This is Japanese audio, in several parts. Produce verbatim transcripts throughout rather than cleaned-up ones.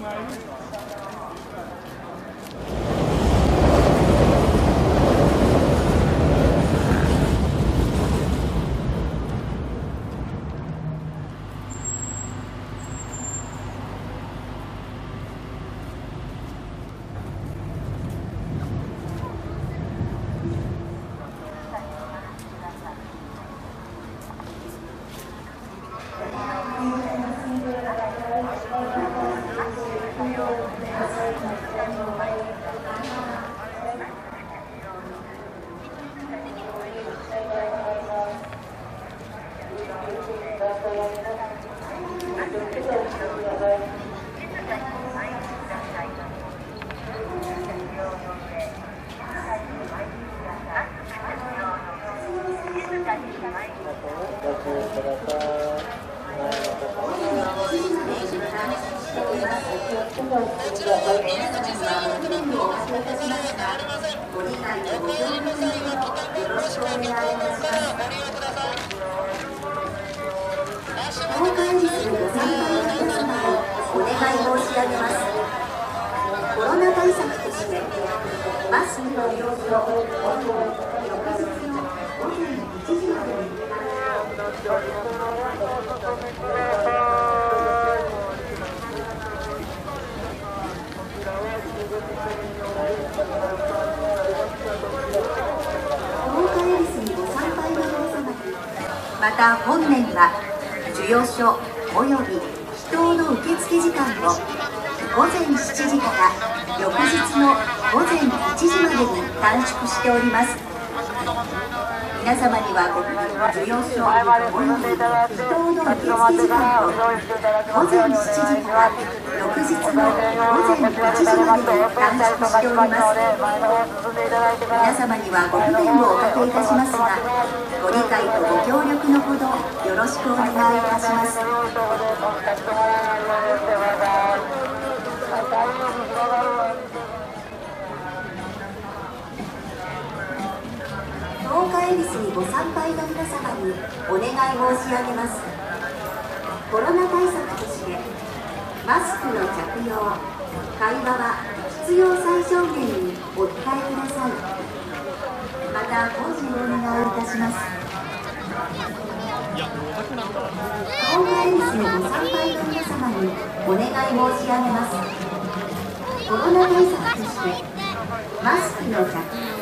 また本年は授与所および祈祷の受付時間をごぜんしちじから翌日のごぜんいちじまでに短縮しております。皆様にはご授与所および祈祷の受付時間をごぜんしちじから翌日のごぜんいちじまでに短縮しております。皆様にはご不便をおかけいたしますが、ご理解とご協力のほどよろしくお願いいたします。十日恵比寿にご参拝の皆様にお願い申し上げます。コロナ対策としてマスクの着用、会話は必要最小限にお控えください。また保持をお願いいたします。十日恵比寿のご参拝の皆様にお願い申し上げます。コロナ対策としてマスクの着用、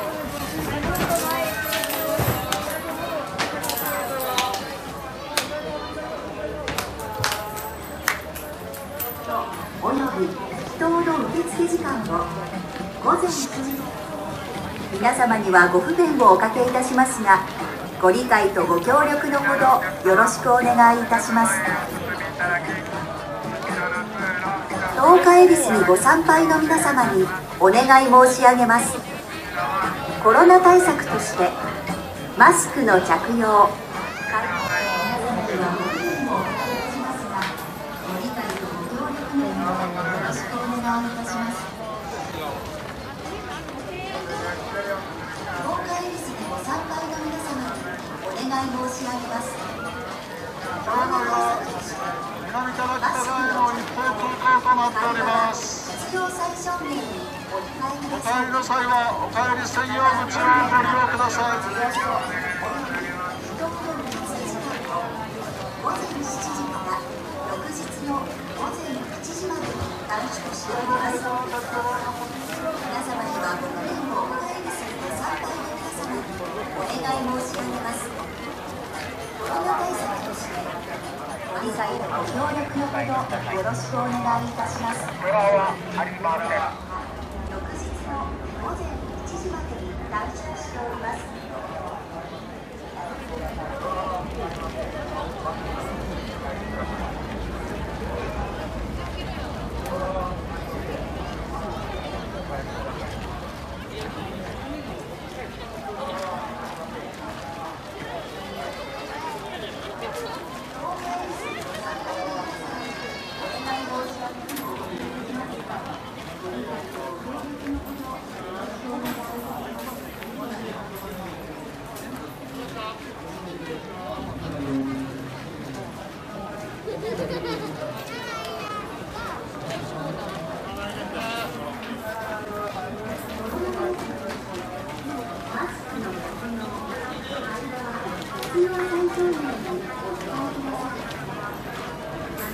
および祈祷の受付時間をごぜんしちじ、皆様にはご不便をおかけいたしますが、ご理解とご協力のほどよろしくお願いいたします。十日恵比寿にご参拝の皆様にお願い申し上げます。コロナ対策としてマスクの着用、申し上げます。 お願いいただきた際の一方通行となっております。 必要最小限にお控えください。 お帰りの際はお帰り専用口をご利用ください。 ごぜんしちじから翌日のごぜんいちじまでに短縮しております。皆様にはご不便をお帰りするご参拝の皆様にお願い申し上げます。コロナ対策としてご理解とご協力のほどよろしくお願いいたします。翌日のごぜんいちじまでに短縮しております。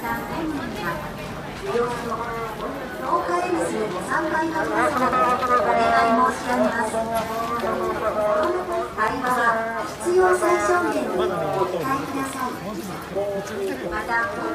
た本人が授与所東海恵比寿ご参拝の皆様にお願い申し上げます。会話は必要最小限にお控えください。また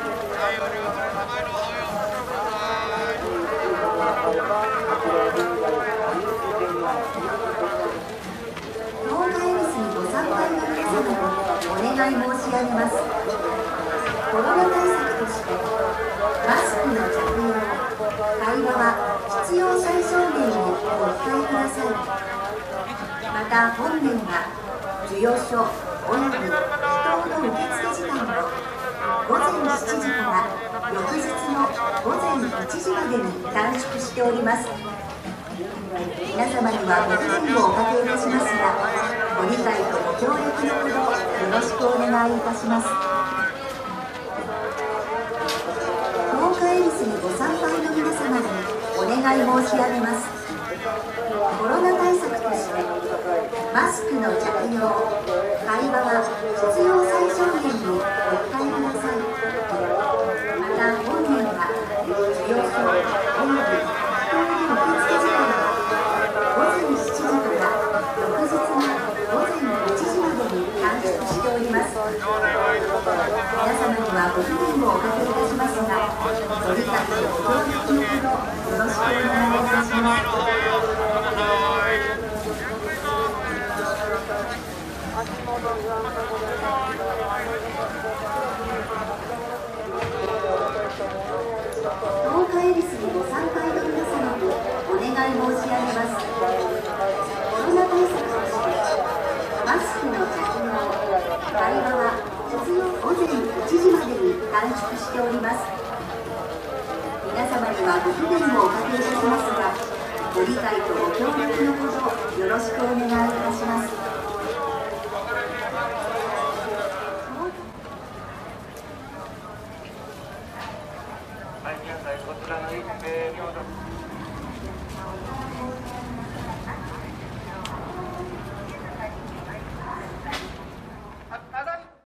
お願い申し上げます。コロナ対策としてマスクの着用、会話は必要最小限にお控えください。また本年は授与所および祈祷の受付時間をごぜんしちじから翌日のごぜんいちじまでに短縮しております。皆様にはご不便をおかけいたしますが、ご理解とご協力のほどよろしくお願いいたします。東海恵比寿にご参拝の皆様にお願い申し上げます。コロナ対策としてマスクの着用、会話は必要最小限にお控えください。また本年は授与所および人の受付時間はごぜんしちじから翌日のごぜんいちじまでに短縮しております。皆様にはご不便をおかけいたしますが、ご理解とご協力のほどよろしくお願いいたします。東海恵比寿にご参拝の皆様にお願い申し上げます。コロナ対策としてマスクの着用、会話は必要ごぜんいちじまでに短縮しております。皆様にはご不便をおかけいたしますが、ご理解とご協力のほどよろしくお願いいたします。